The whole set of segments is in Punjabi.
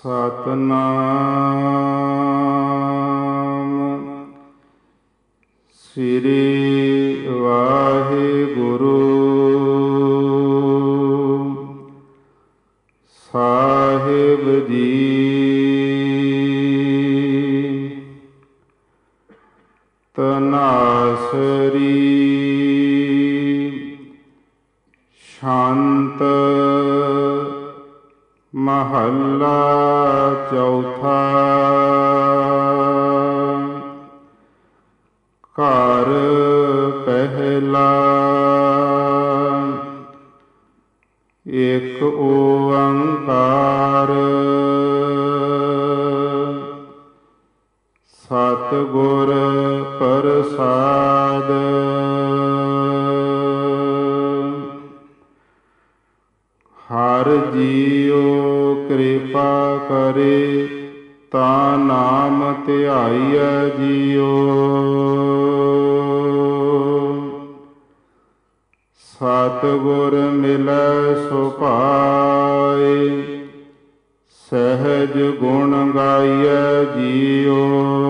सतनाम श्री वाहिगुरु साहिब जी। तनासरी शांत महला चौथा। घर पहला एक ओंकार सतगुर प्रसाद। हर जीओ कृपा करे ता नाम ध्याइया जियो। सतगुर मिलै सो पाए सहज गुण गाइया जियो।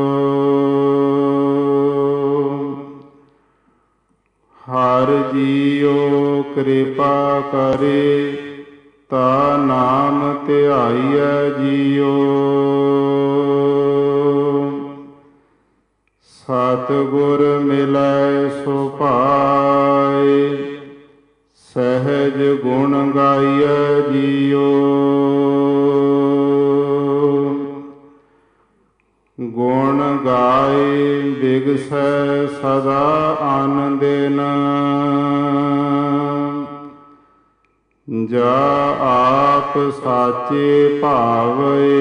हर जीओ कृपा करे ता नाम ध्याइया जियो। सतगुर मिलै सो पाए सहज गुण गाइया जियो। गुण गाए बिगसै सदा आनंदिन। जा आप साचे भावे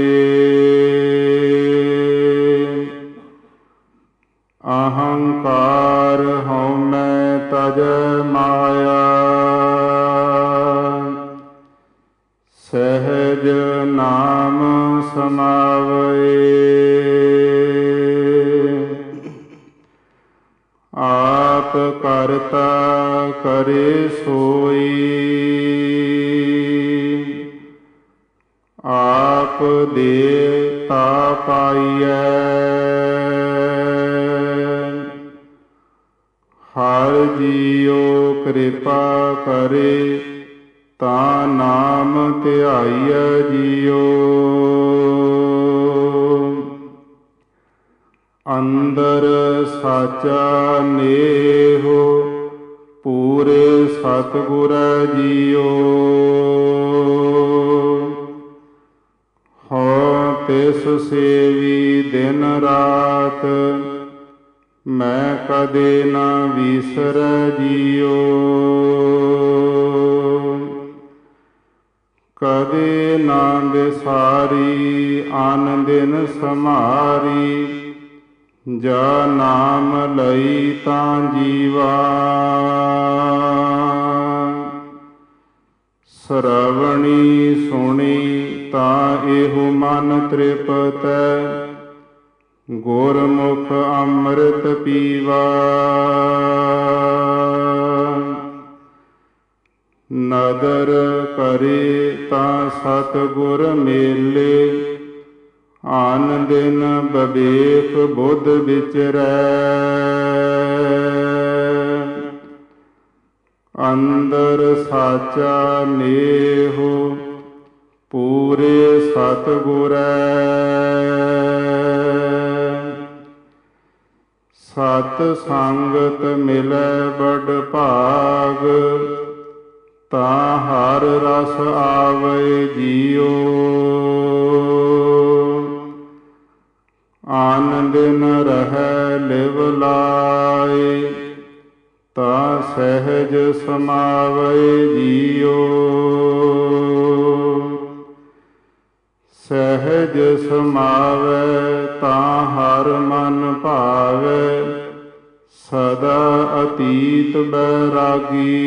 अहंकार हउमै तजै माया। सहज नाम समावे आप करता करे सोई। आप देता पाइयै हर जीओ कृपा करे ता नाम ध्याइया जियो। अंदर साचा नेहो पूरे सतगुर जियो। हो तिस सेवी दिन रात मैं कदे न विसर जियो। कदे ना बिसारी आन दिन समारी। जा नाम लई तां जीवा श्रवणी सुनी तां एहु मन तृपतै। गुरमुख अमृत पीवा नदर करे तां सतगुर मेले। आन दिन बवेक बुध विचरै अंदर साचा नेहो पूरे सतगुरै। सत संगत मिलै बड़ भाग ता हर रस आवे जियो। आन दिन रहै लिव लाए ता सहज समावे जियो। सहज समावे ता हर मन भावे सदा अतीत बैरागी।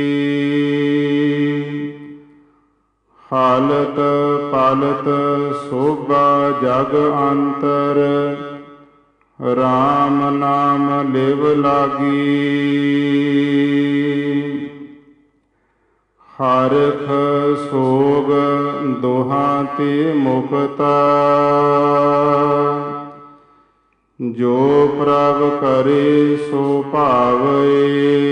हालत पालत शोभा जग अंतर राम नाम लिव लागी। ਹਰਖ ਸੋਗ ਦੋਹਾਂ ਤੇ ਮੁਕਤਾ। ਜੋ ਪ੍ਰਭ ਕਰੇ ਸੋ ਭਾਵੈ।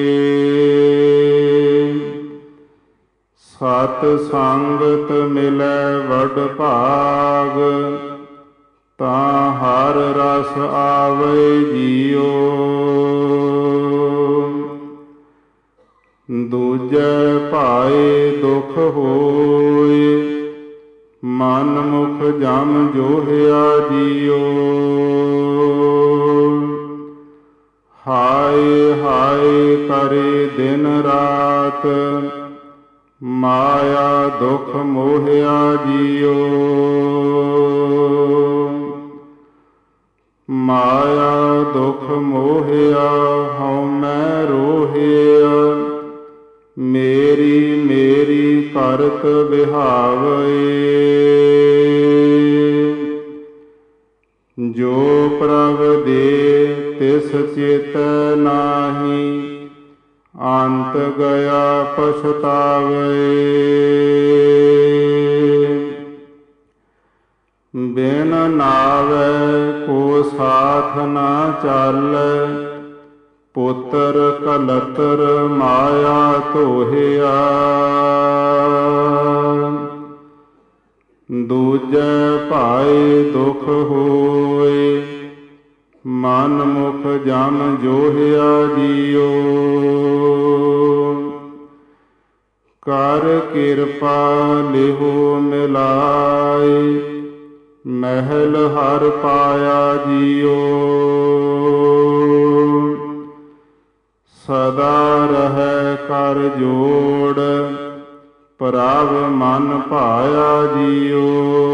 ਸਤ ਸੰਗਤ ਮਿਲੈ ਵਡ ਭਾਗ। ਤਾਂ ਹਰ ਰਸ ਆਵੈ ਜੀਉ। ਦੂਜੈ ਭਾਏ ਦੁਖ ਹੋਇ। ਮਨ ਮੁਖ ਜਮ ਜੋਹਿਆ ਜੀਉ। ਹਾਏ ਹਾਏ ਕਰੇ ਦਿਨ ਰਾਤ। ਮਾਇਆ ਦੁਖ ਮੋਹਿਆ ਜੀਉ। ਮਾਇਆ ਦੁਖ ਮੋਹਿਆ ਹਉ ਮੈਂ ਰੋਹਿਆ। ਮੇਰੀ ਮੇਰੀ ਕਰਤ ਵਿਹਾਵੈ। ਜੋ ਪ੍ਰਭ ਦੇ ਤਿਸ ਚੇਤੈ ਨਾਹੀ। ਅੰਤ ਗਿਆ ਪਛਤਾਵੈ। ਬਿਨ ਨਾਵੈ ਕੋ ਸਾਥ ਨਾ ਚਾਲੈ। ਪੁੱਤਰ ਕਲਤਰ ਮਾਇਆ ਧੋਹਿਆ। ਦੂਜੈ ਭਾਏ ਦੁਖ ਹੋਇ। ਮਨ ਮੁਖ ਜਮ ਜੋਹਿਆ ਜੀਉ। ਕਰ ਕਿਰਪਾ ਲਿਹੁ ਮਿਲਾਇ। ਮਹਿਲ ਹਰ ਪਾਇਆ ਜੀਉ। ਸਦਾ ਰਹੈ ਕਰ ਜੋੜ। ਪ੍ਰਭ ਮਨ ਭਾਇਆ ਜੀਉ।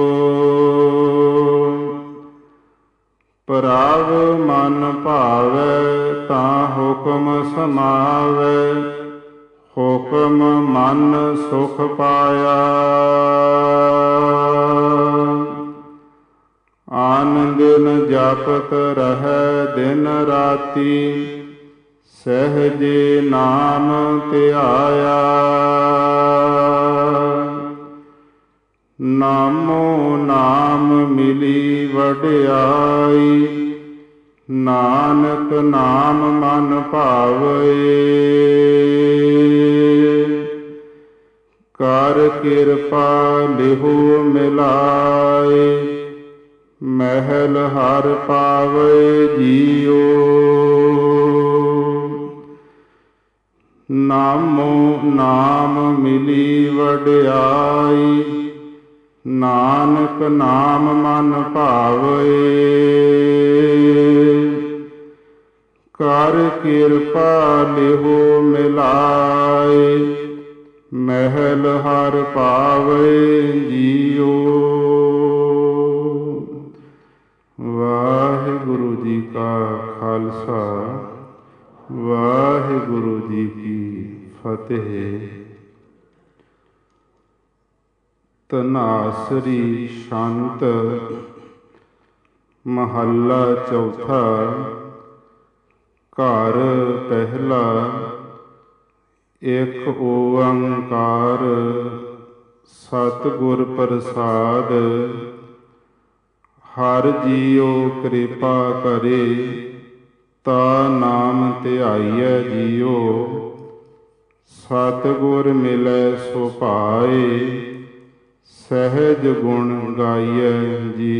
ਪ੍ਰਭ ਮਨ ਭਾਵੈ ਤਾਂ ਹੁਕਮ ਸਮਾਵੈ। ਹੁਕਮ ਮਨ ਸੁਖ ਪਾਇਆ। ਆਨ ਦਿਨ ਜਪਤ ਰਹੈ ਦਿਨ ਰਾਤੀ। ਸਹਿਜੇ ਨਾਮ ਧਿਆਇਆ। ਨਾਮੋ ਨਾਮ ਮਿਲੀ ਵਡਿਆਈ। ਨਾਨਕ ਨਾਮ ਮਨ ਭਾਵੈ। ਕਰ ਕਿਰਪਾ ਲਿਹੁ ਮਿਲਾਇ। ਮਹਿਲ ਹਰ ਪਾਵੈ ਜੀਉ। ਨਾਮੋ ਨਾਮ ਮਿਲੀ ਵਡਿਆਈ। ਨਾਨਕ ਨਾਮ ਮਨ ਭਾਵੈ। ਕਰ ਕਿਰਪਾ ਲਿਹੁ ਮਿਲਾਇ। ਮਹਿਲ ਹਰ ਪਾਵੈ ਜੀਉ। ਵਾਹਿਗੁਰੂ ਜੀ ਕਾ ਖਾਲਸਾ। ਵਾਹਿਗੁਰੂ ਜੀ ਕੀ ਫਤਿਹ। ਧਨਾਸਰੀ ਸ਼ੰਤ ਮਹੱਲਾ ਚੌਥਾ। ਘਰ ਪਹਿਲਾ। ਇਕ ਓੰਕਾਰ ਸਤਿਗੁਰ ਪ੍ਰਸਾਦ। ਹਰ ਜੀਉ ਕਿਰਪਾ ਕਰੇ। ਤਾ ਨਾਮ ਧਿਆਈਐ ਜੀਉ। ਸਤਿਗੁਰ ਮਿਲੈ ਸੋ ਭਾਏ। ਸਹਿਜ ਗੁਣ ਗਾਈਐ ਜੀਉ।